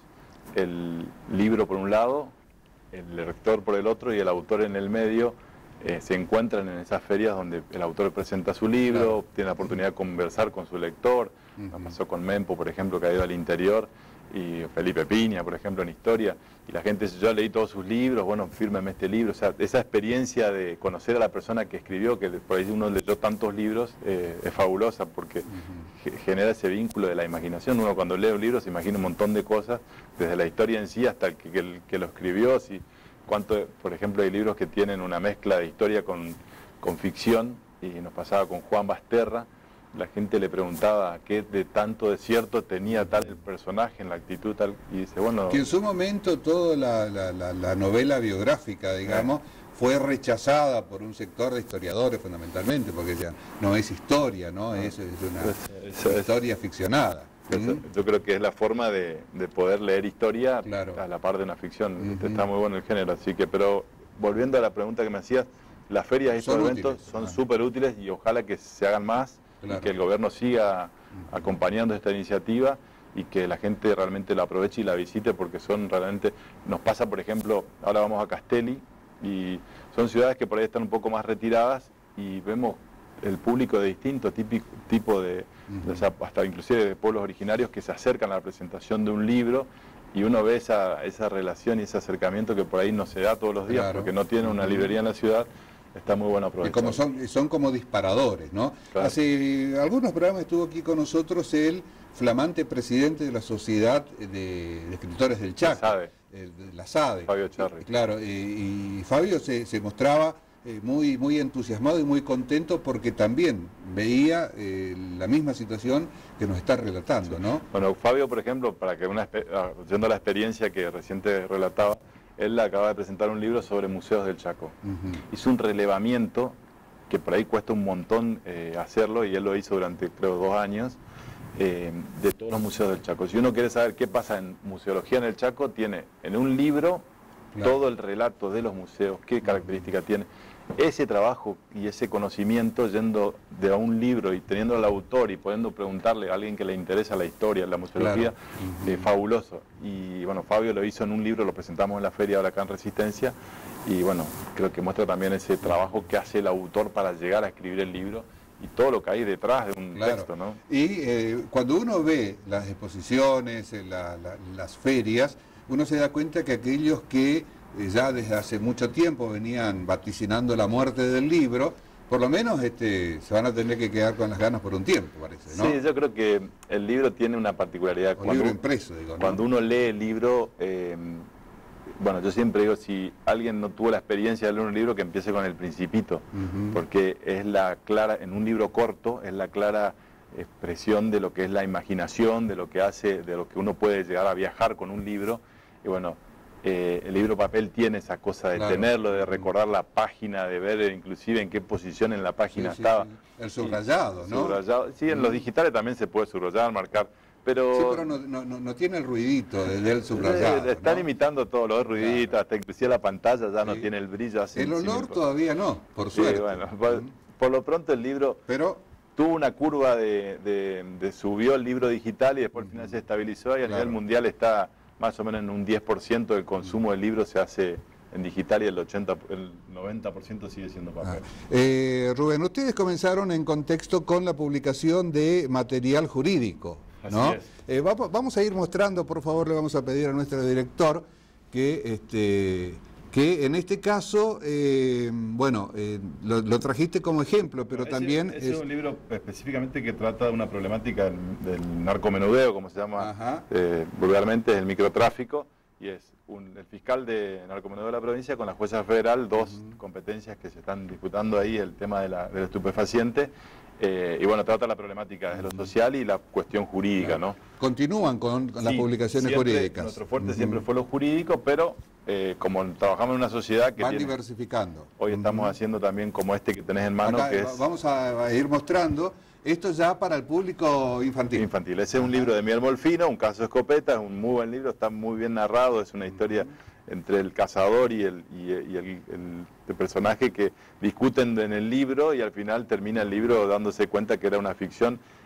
El libro por un lado, el lector por el otro y el autor en el medio eh, se encuentran en esas ferias donde el autor presenta su libro, claro. tiene la oportunidad de conversar con su lector. Uh-huh. Nos pasó con Mempo, por ejemplo, que ha ido al interior, y Felipe Piña, por ejemplo, en historia, y la gente dice, yo leí todos sus libros, bueno, fírmeme este libro. O sea, esa experiencia de conocer a la persona que escribió, que por ahí uno leyó tantos libros, eh, es fabulosa, porque uh-huh. genera ese vínculo de la imaginación. Uno cuando lee un libro se imagina un montón de cosas, desde la historia en sí hasta el que, que, el, que lo escribió. Si, cuánto, por ejemplo, hay libros que tienen una mezcla de historia con, con ficción, y nos pasaba con Juan Basterra. La gente le preguntaba qué de tanto de cierto tenía tal el personaje, en la actitud tal, y dice, bueno... Que en su momento toda la, la, la, la novela biográfica, digamos, eh. fue rechazada por un sector de historiadores fundamentalmente, porque ya no es historia, ¿no? Es, es una eso, eso, historia es, ficcionada. Eso, ¿Mm? Yo creo que es la forma de, de poder leer historia claro. a la par de una ficción. Uh-huh. Está muy bueno el género, así que, pero volviendo a la pregunta que me hacías, las ferias y estos eventos útiles, son súper uh-huh. útiles, y ojalá que se hagan más. Claro. Y que el gobierno siga acompañando esta iniciativa y que la gente realmente la aproveche y la visite, porque son realmente, nos pasa por ejemplo, ahora vamos a Castelli y son ciudades que por ahí están un poco más retiradas y vemos el público de distinto típico, tipo de, uh-huh. o sea, hasta inclusive de pueblos originarios que se acercan a la presentación de un libro, y uno ve esa, esa relación y ese acercamiento que por ahí no se da todos los días, claro. porque no tiene una librería en la ciudad. Está muy bueno aprovechar. Y como son, son como disparadores, ¿no? Claro. Hace algunos programas estuvo aquí con nosotros el flamante presidente de la Sociedad de, de Escritores del Chaco. La SADE. El, la SADE. Fabio Cherry. Claro, y, y Fabio se, se mostraba eh, muy, muy entusiasmado y muy contento porque también veía eh, la misma situación que nos está relatando, ¿no? Bueno, Fabio, por ejemplo, para que una, yendo a la experiencia que recién te relataba, él acaba de presentar un libro sobre museos del Chaco. Uh-huh. Hizo un relevamiento que por ahí cuesta un montón eh, hacerlo, y él lo hizo durante, creo, dos años, eh, de todos los museos del Chaco. Si uno quiere saber qué pasa en museología en el Chaco, tiene en un libro claro. todo el relato de los museos, qué características uh-huh. tiene. Ese trabajo y ese conocimiento, yendo de a un libro y teniendo al autor y pudiendo preguntarle a alguien que le interesa la historia, la museología, claro. uh-huh. eh, fabuloso. Y bueno, Fabio lo hizo en un libro, lo presentamos en la feria ahora acá en Resistencia, y bueno, creo que muestra también ese trabajo que hace el autor para llegar a escribir el libro y todo lo que hay detrás de un claro. texto, ¿no? Y eh, cuando uno ve las exposiciones, la, la, las ferias, uno se da cuenta que aquellos que ya desde hace mucho tiempo venían vaticinando la muerte del libro, por lo menos este, se van a tener que quedar con las ganas por un tiempo, parece, ¿no? Sí, yo creo que el libro tiene una particularidad. Un libro impreso, digo, ¿no? Cuando uno lee el libro, eh, bueno, yo siempre digo, si alguien no tuvo la experiencia de leer un libro, que empiece con El Principito, uh-huh. porque es la clara, en un libro corto, es la clara expresión de lo que es la imaginación, de lo que hace, de lo que uno puede llegar a viajar con un libro, y bueno, Eh, el libro papel tiene esa cosa de claro. tenerlo, de recordar la página, de ver inclusive en qué posición en la página sí, sí, estaba. Sí. El subrayado, y, ¿no? Subrayado. Sí, en mm. los digitales también se puede subrayar, marcar, pero... Sí, pero no, no, no tiene el ruidito del subrayado. Eh, están ¿no? imitando todos los ruiditos, claro. hasta inclusive la pantalla ya sí. no tiene el brillo así. El olor sí, todavía no, por sí, suerte. Bueno, por, por lo pronto el libro... Pero... tuvo una curva de, de, de subió el libro digital y después al final se estabilizó, y a claro. nivel mundial está... más o menos en un diez por ciento del consumo del libro se hace en digital, y el ochenta, el noventa por ciento sigue siendo papel. Ah. Eh, Rubén, ustedes comenzaron en contexto con la publicación de material jurídico, ¿no? Así es. Eh, vamos, vamos a ir mostrando, por favor, le vamos a pedir a nuestro director que este que en este caso, eh, bueno, eh, lo, lo trajiste como ejemplo, pero ese, también... Ese es un libro específicamente que trata de una problemática del, del narcomenudeo, como se llama eh, vulgarmente, es el microtráfico, y es un, el fiscal de narcomenudeo de la provincia con la jueza federal, dos uh-huh. competencias que se están disputando ahí, el tema de la, del estupefaciente, eh, y bueno, trata la problemática desde lo social y la cuestión jurídica, claro. ¿no? Continúan con, con sí, las publicaciones siempre, jurídicas. Nuestro fuerte uh-huh. siempre fue lo jurídico, pero eh, como trabajamos en una sociedad que van tiene, diversificando. Hoy uh-huh. estamos haciendo también como este que tenés en mano. Acá, que es, vamos a, a ir mostrando esto ya para el público infantil. Infantil. Ese es un libro de Miguel Molfino, un caso de escopeta, es un muy buen libro, está muy bien narrado, es una historia uh-huh. entre el cazador y el, y, y el, el, el personaje que discuten en el libro, y al final termina el libro dándose cuenta que era una ficción.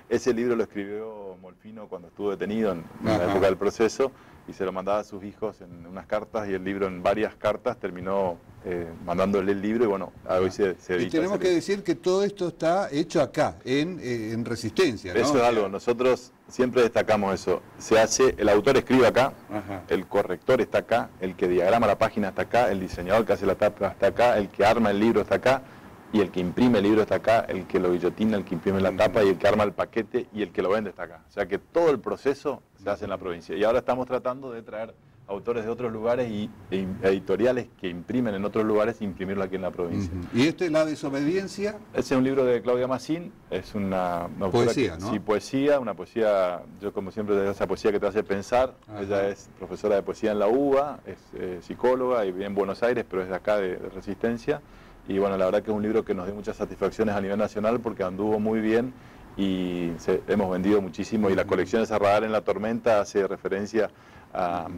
Ese libro lo escribió Molfino cuando estuvo detenido en, en la época del proceso y se lo mandaba a sus hijos en unas cartas y el libro en varias cartas terminó eh, mandándole el libro y bueno, hoy se, se edita. Y tenemos que decir que todo esto está hecho acá, en, eh, en Resistencia, ¿no? Eso es algo, nosotros siempre destacamos eso. Se hace, el autor escribe acá, Ajá. el corrector está acá, el que diagrama la página está acá, el diseñador que hace la tapa está acá, el que arma el libro está acá, y el que imprime el libro está acá, el que lo guillotina, el que imprime la tapa y el que arma el paquete y el que lo vende está acá. O sea que todo el proceso se hace en la provincia. Y ahora estamos tratando de traer autores de otros lugares y e editoriales que imprimen en otros lugares e imprimirlo aquí en la provincia. Uh-huh. ¿Y este es La desobediencia? Ese es un libro de Claudia Massín, es una, una poesía, que, ¿no? Sí, poesía, una poesía, yo como siempre digo, esa poesía que te hace pensar. Ajá. Ella es profesora de poesía en la U B A, es eh, psicóloga y vive en Buenos Aires, pero es de acá, de, de Resistencia. Y bueno, la verdad que es un libro que nos dio muchas satisfacciones a nivel nacional porque anduvo muy bien y se, hemos vendido muchísimo. Y la colección de Sarradar en la Tormenta hace referencia a,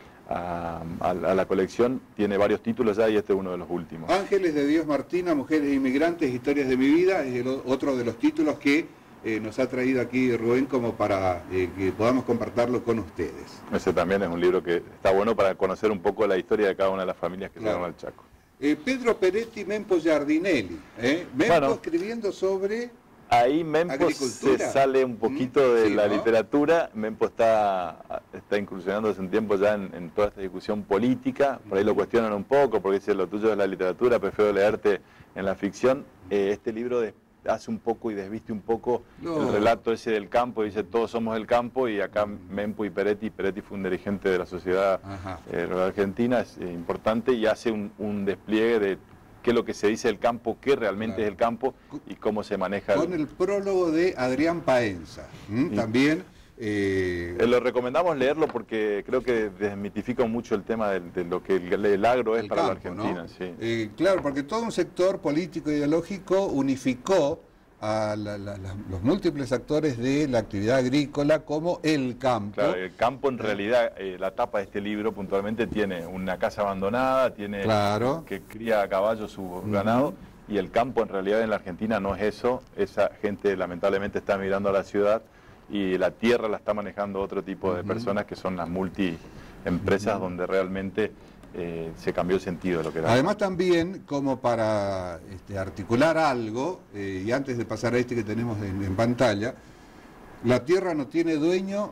a, a, a la colección, tiene varios títulos ya y este es uno de los últimos. Ángeles de Dios Martina, Mujeres Inmigrantes, Historias de mi vida, es el otro de los títulos que eh, nos ha traído aquí Rubén como para eh, que podamos compartirlo con ustedes. Ese también es un libro que está bueno para conocer un poco la historia de cada una de las familias que claro. llegaron al Chaco. Eh, Pedro Peretti, Mempo Giardinelli, ¿eh? Mempo bueno, escribiendo sobre ahí Mempo se sale un poquito mm, de sí, la ¿no? literatura. Mempo está, está incursionando hace un tiempo ya en, en toda esta discusión política, por ahí lo cuestionan un poco porque dice lo tuyo es la literatura, prefiero leerte en la ficción. Eh, este libro de, hace un poco y desviste un poco no. el relato ese del campo, dice todos somos del campo y acá Mempo y Peretti, Peretti fue un dirigente de la sociedad eh, argentina, es eh, importante y hace un, un despliegue de qué es lo que se dice del campo, qué realmente claro. es el campo y cómo se maneja. Con el, el prólogo de Adrián Paenza, ¿Mm? también. Eh... Eh, lo recomendamos leerlo porque creo que desmitifica mucho el tema de, de lo que el, el agro es el para campo, la Argentina. ¿No? Sí. Eh, claro, porque todo un sector político e ideológico unificó a la, la, la, los múltiples actores de la actividad agrícola como el campo. Claro, el campo en realidad, eh, la tapa de este libro puntualmente tiene una casa abandonada, tiene claro. que cría a caballo su uh-huh. ganado, y el campo en realidad en la Argentina no es eso. Esa gente lamentablemente está migrando a la ciudad y la tierra la está manejando otro tipo de uh-huh. personas que son las multiempresas uh-huh. donde realmente eh, se cambió el sentido de lo que era. Además también, como para este, articular algo, eh, y antes de pasar a este que tenemos en, en pantalla, la tierra no tiene dueño,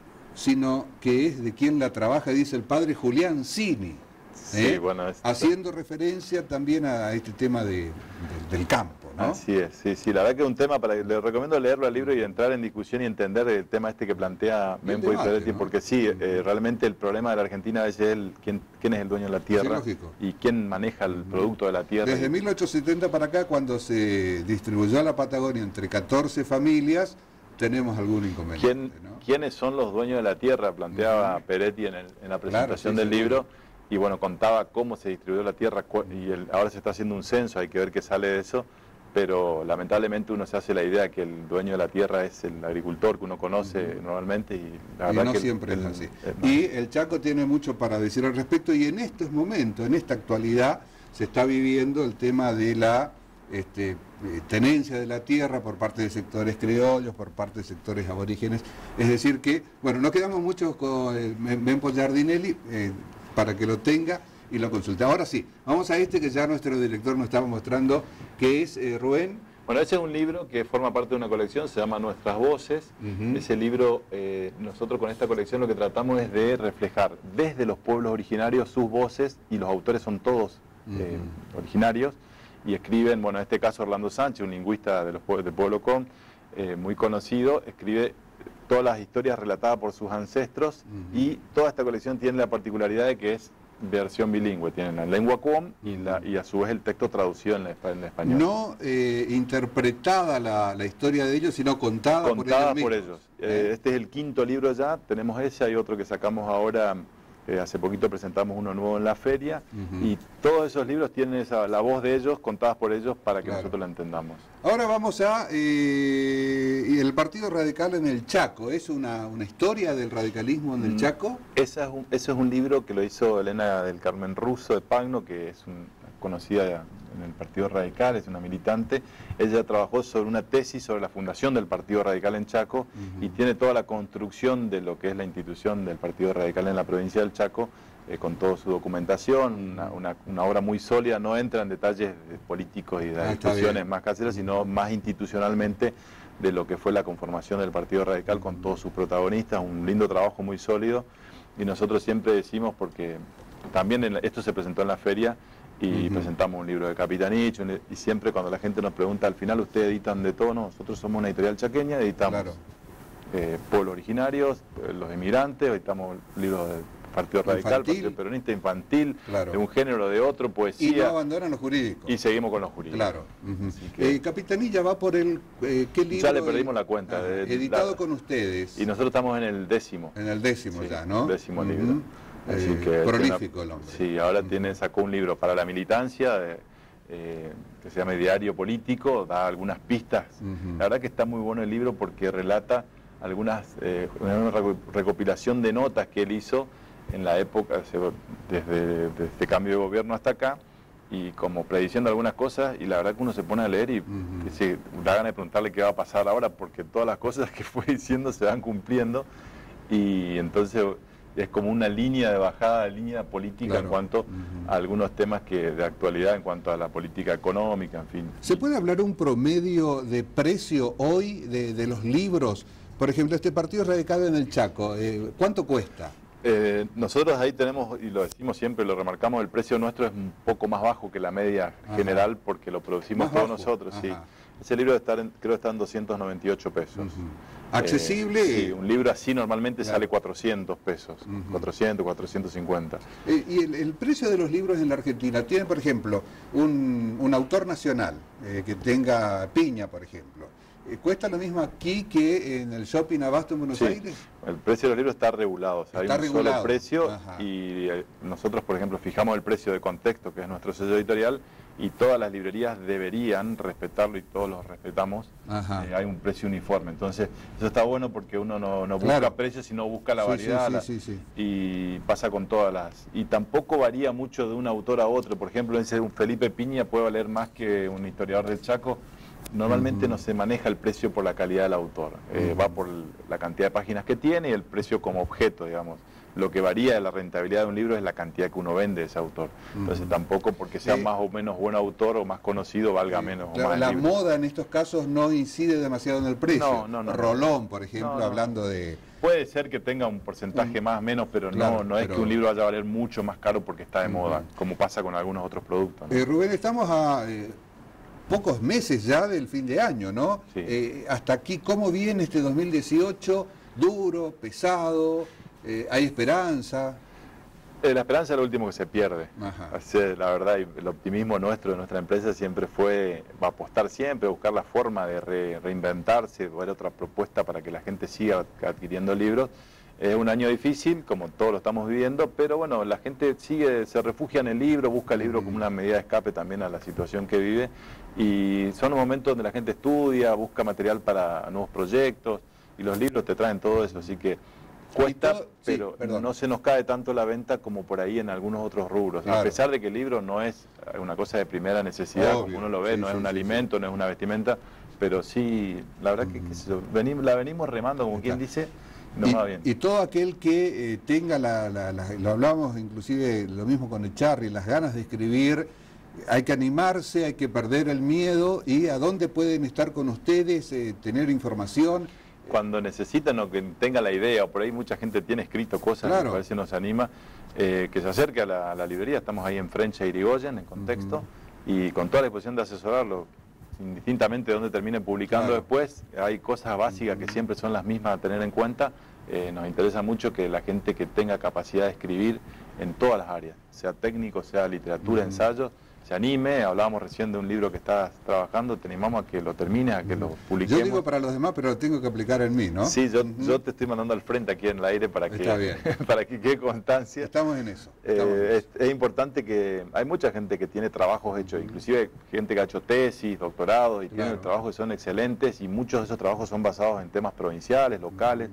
sino que es de quien la trabaja, dice el padre Julián Cini, ¿eh? Sí, bueno, es... haciendo referencia también a este tema de, de, del campo. ¿No? Así es, sí, sí, la verdad que es un tema, para le recomiendo leerlo al libro y entrar en discusión y entender el tema este que plantea Mempo y Peretti, ¿no? Porque sí, eh, realmente el problema de la Argentina es el, quién, quién es el dueño de la tierra sí, y quién maneja el producto de la tierra. Desde y... mil ochocientos setenta para acá, cuando se distribuyó a la Patagonia entre catorce familias, tenemos algún inconveniente. ¿Quién, ¿no? ¿Quiénes son los dueños de la tierra? Planteaba uh-huh. Peretti en, el, en la presentación claro, sí, del sí, libro. Sí. Y bueno, contaba cómo se distribuyó la tierra y el, ahora se está haciendo un censo, hay que ver qué sale de eso. Pero lamentablemente uno se hace la idea que el dueño de la tierra es el agricultor que uno conoce uh-huh. normalmente y la verdad y no que siempre el, es así. El, y el Chaco tiene mucho para decir al respecto y en estos momentos, en esta actualidad, se está viviendo el tema de la este, tenencia de la tierra por parte de sectores criollos, por parte de sectores aborígenes. Es decir que, bueno, no quedamos mucho con el Mempo Giardinelli eh, para que lo tenga y lo consulte. Ahora sí, vamos a este que ya nuestro director nos estaba mostrando, que es eh, Rubén. Bueno, ese es un libro que forma parte de una colección, se llama Nuestras Voces. Uh-huh. Ese libro, eh, nosotros con esta colección lo que tratamos es de reflejar desde los pueblos originarios sus voces, y los autores son todos eh, uh-huh. originarios, y escriben, bueno, en este caso Orlando Sánchez, un lingüista de los pueblos de Pueblo Com, eh, muy conocido, escribe todas las historias relatadas por sus ancestros, uh-huh. y toda esta colección tiene la particularidad de que es versión bilingüe, tienen la lengua com y, la, y a su vez el texto traducido en, la, en español. No eh, interpretada la, la historia de ellos, sino contada, contada por ellos. Por ellos. Eh, este es el quinto libro ya, tenemos ese, hay otro que sacamos ahora, eh, hace poquito presentamos uno nuevo en la feria, uh-huh. y todos esos libros tienen esa, la voz de ellos, contadas por ellos, para que claro. nosotros la entendamos. Ahora vamos a eh, el Partido Radical en el Chaco. ¿Es una, una historia del radicalismo en el Chaco? Ese es, un, ese es un libro que lo hizo Elena del Carmen Russo de Pagno, que es un conocida en el Partido Radical, es una militante. Ella trabajó sobre una tesis sobre la fundación del Partido Radical en Chaco uh-huh. y tiene toda la construcción de lo que es la institución del Partido Radical en la provincia del Chaco, eh, con toda su documentación, una, una, una obra muy sólida, no entra en detalles de políticos y de ah, discusiones más caseras, sino más institucionalmente de lo que fue la conformación del Partido Radical con todos sus protagonistas, un lindo trabajo muy sólido, y nosotros siempre decimos, porque también en la, esto se presentó en la feria, y uh-huh. presentamos un libro de Capitanich, y siempre cuando la gente nos pregunta, al final ustedes editan de todo, no, nosotros somos una editorial chaqueña, editamos claro. eh, pueblos originarios, los emigrantes, editamos libros de Partido Radical, infantil. Partido Peronista, infantil, claro. de un género, de otro, poesía. Y no abandonan los jurídicos. Y seguimos con los jurídicos. Claro. Uh-huh. que... eh, Capitanilla va por el... Eh, ¿qué libro? Ya le perdimos la cuenta. Ah, de, editado la... con ustedes. Y nosotros estamos en el décimo. En el décimo sí, ya, ¿no? El décimo uh-huh. libro. Así eh, que prolífico el hombre. Sí, ahora uh-huh. tiene, sacó un libro para la militancia, de, eh, que se llama Diario Político, da algunas pistas. Uh-huh. La verdad que está muy bueno el libro porque relata algunas, eh, una recopilación de notas que él hizo en la época, desde, desde este cambio de gobierno hasta acá, y como prediciendo algunas cosas, y la verdad que uno se pone a leer y uh-huh. que se da ganas de preguntarle qué va a pasar ahora, porque todas las cosas que fue diciendo se van cumpliendo, y entonces es como una línea de bajada, línea política claro. en cuanto uh-huh. a algunos temas que de actualidad, en cuanto a la política económica, en fin. ¿Se puede hablar un promedio de precio hoy de, de los libros? Por ejemplo, este Partido Radical en el Chaco, eh, ¿cuánto cuesta? Eh, nosotros ahí tenemos, y lo decimos siempre, lo remarcamos, el precio nuestro es un poco más bajo que la media Ajá. general porque lo producimos todos nosotros. Sí. Ese libro está en, creo que está en doscientos noventa y ocho pesos. Uh-huh. ¿Accesible? Eh, sí, un libro así normalmente claro. sale cuatrocientos pesos, uh-huh. cuatrocientos, cuatrocientos cincuenta. Eh, ¿Y el, el precio de los libros en la Argentina? Tiene, por ejemplo, un, un autor nacional eh, que tenga Piña, por ejemplo. ¿Cuesta lo mismo aquí que en el shopping Abasto en Buenos sí, Aires? El precio de los libros está regulado, o sea, está hay un regulado. solo precio. Ajá. Y eh, nosotros, por ejemplo, fijamos el precio de Contexto, que es nuestro sello editorial, y todas las librerías deberían respetarlo y todos los respetamos. Eh, hay un precio uniforme, entonces eso está bueno porque uno no, no busca claro. precios, sino busca la sí, variedad, sí, la, sí, sí, sí. y pasa con todas las... Y tampoco varía mucho de un autor a otro, por ejemplo, ese un Felipe Piña puede valer más que un historiador del Chaco. Normalmente uh-huh. no se maneja el precio por la calidad del autor, eh, uh-huh. va por la cantidad de páginas que tiene y el precio como objeto, digamos. Lo que varía de la rentabilidad de un libro es la cantidad que uno vende de ese autor. Entonces uh-huh. tampoco porque sea sí. más o menos buen autor o más conocido valga sí. menos claro, o más la libro. moda en estos casos no incide demasiado en el precio. No, no, no, Rolón, por ejemplo, no, no. hablando de... Puede ser que tenga un porcentaje uh-huh. más o menos, pero claro, no, no es pero... que un libro vaya a valer mucho más caro porque está de uh-huh. moda, como pasa con algunos otros productos, ¿no? Eh, Rubén, estamos a... Eh... pocos meses ya del fin de año, ¿no? Sí. Eh, hasta aquí, ¿cómo viene este dos mil dieciocho? ¿Duro, pesado? Eh, ¿Hay esperanza? Eh, la esperanza es lo último que se pierde. Así, la verdad, el optimismo nuestro, de nuestra empresa, siempre fue, va a apostar siempre, buscar la forma de re, reinventarse, ver otra propuesta para que la gente siga adquiriendo libros. Es un año difícil, como todos lo estamos viviendo, pero bueno, la gente sigue, se refugia en el libro, busca el libro como una medida de escape también a la situación que vive, y son los momentos donde la gente estudia, busca material para nuevos proyectos, y los libros te traen todo eso, así que cuesta, todo, pero sí, no se nos cae tanto la venta como por ahí en algunos otros rubros, claro. a pesar de que el libro no es una cosa de primera necesidad, obvio, como uno lo ve, sí, no sí, es un sí, alimento, sí. no es una vestimenta, pero sí, la verdad que, que se, venimos, la venimos remando, como quien dice. No, y, va bien. y todo aquel que eh, tenga, la, la, la, lo hablamos inclusive lo mismo con el Charry, las ganas de escribir, hay que animarse, hay que perder el miedo. ¿Y a dónde pueden estar con ustedes, eh, tener información? Cuando necesitan o que tenga la idea, o por ahí mucha gente tiene escrito cosas, claro. que a veces nos anima, eh, que se acerque a la, a la librería, estamos ahí en Frencha Irigoyen, en Contexto, uh-huh. y con toda la disposición de asesorarlo. Indistintamente de dónde termine publicando claro. después, hay cosas básicas que siempre son las mismas a tener en cuenta. Eh, nos interesa mucho que la gente que tenga capacidad de escribir en todas las áreas, sea técnico, sea literatura, uh-huh. ensayo, se anime. Hablábamos recién de un libro que estás trabajando, te animamos a que lo termines, a que lo publiquemos. Yo digo para los demás, pero lo tengo que aplicar en mí, ¿no? Sí, yo, uh-huh. yo te estoy mandando al frente aquí en el aire para que, Está bien. para que quede constancia. Estamos en eso. Estamos eh, en eso. Es, es importante que... Hay mucha gente que tiene trabajos hechos, uh-huh. inclusive gente que ha hecho tesis, doctorados, y claro. tiene trabajos que son excelentes, y muchos de esos trabajos son basados en temas provinciales, locales. Uh-huh.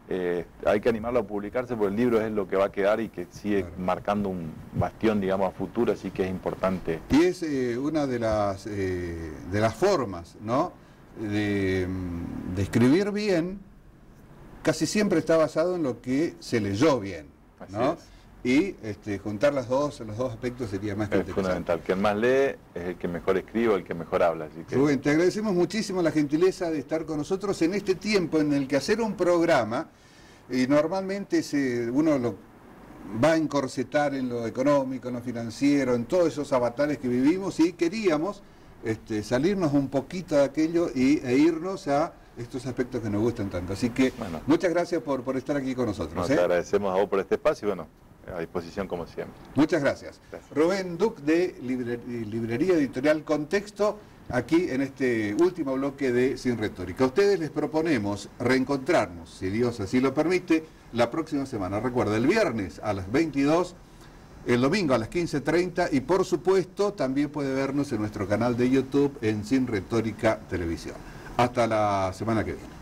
eh, hay que animarlo a publicarse porque el libro es lo que va a quedar y que sigue claro. marcando un bastión, digamos, a futuro, así que es importante. Y es eh, una de las, eh, de las formas, ¿no?, de, de escribir bien, casi siempre está basado en lo que se leyó bien, ¿no? Así es. Y este, juntar las dos, los dos aspectos sería más que es fundamental. Quien más lee es el que mejor escribe, el que mejor habla. Así que... Rubén, te agradecemos muchísimo la gentileza de estar con nosotros en este tiempo en el que hacer un programa, y normalmente se, uno lo va a encorsetar en lo económico, en lo financiero, en todos esos avatares que vivimos, y queríamos este, salirnos un poquito de aquello y, e irnos a estos aspectos que nos gustan tanto. Así que bueno, muchas gracias por, por estar aquí con nosotros. Nos ¿eh? Te agradecemos a vos por este espacio y bueno, a disposición como siempre. Muchas gracias. gracias. Rubén Duc de Libre, Librería Editorial Contexto, aquí en este último bloque de Sin Retórica. A ustedes les proponemos reencontrarnos, si Dios así lo permite, la próxima semana. Recuerda, el viernes a las veintidós, el domingo a las quince treinta y por supuesto también puede vernos en nuestro canal de YouTube en Sin Retórica Televisión. Hasta la semana que viene.